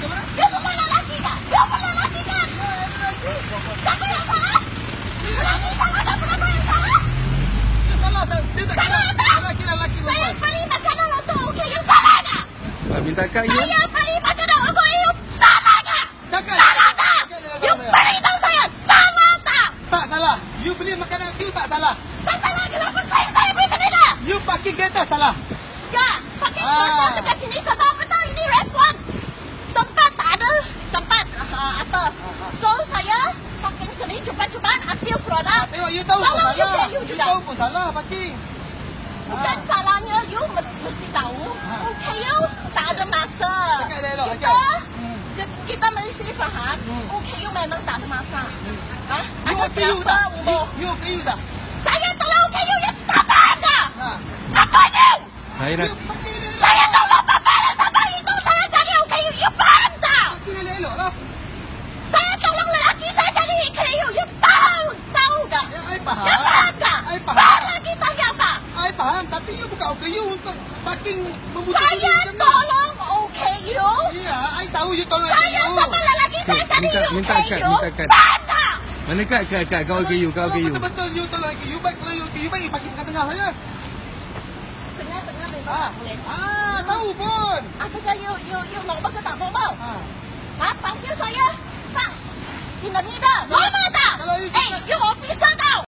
You bukan lelaki kan? You bukan lelaki kan? Siapa yang salah? Lelaki salah dan kenapa yang salah? Dia salah, dia tak Salah apa? lelaki Saya perempuan. beli makanan untuk okay, you salah tak? Minta kad you. Saya beli makanan untuk you salah tak? Cakap. Salah tak? Cakap You dia beritahu saya salah tak? tak salah. You beli makanan you tak salah. Tak salah kenapa saya beri ke dia? You parking kereta salah. Ya, pakai kereta dekat sini sebab betul ini restoran. Tempat tak ada tempat apa. So saya parking sini cepat-cepat ambil produk. Tengok you tahu pun Tolong you salah. you You juga. tahu pun salah parking. Bukan salahnya you mesti tahu. Okay you tak ada masa. Cakap dia elok, Kita cakap. kita mesti faham. Okay you memang tak ada masa. Ha? You Ada okay you berapa tak? umur? You okay you tak? Saya tolong okay you tak faham tak? Ha. Apa you? Saya nak You parking dia. Saya tolong bapak sampai itu saya jadi okay you faham tak? Parking dia elok lah. Saya tolong lelaki saya jadi okay you tahu tak? Ya, I faham. You faham tak? I faham. Faham lagi tanya apa? I faham, tapi you bukan okay you untuk parking membutuhkan Saya you macam ni. tolong okay you. Ya, I tahu you tolong Saya you. sama lelaki saya jadi minta okay kad, you. minta kad. Faham tak? mana kad kau okay you, kau okay you. Betul-betul you tolong you. Baik kalau you okay you, baik you parking kat tengah saja. Tengah-tengah memang Ah. tak boleh. Tahu pun. Apa kan you normal ke tak normal? Ha. Ha? Panggil saya. Pak. Ini dah. Normal tak? Kalau you Eh, you officer tau.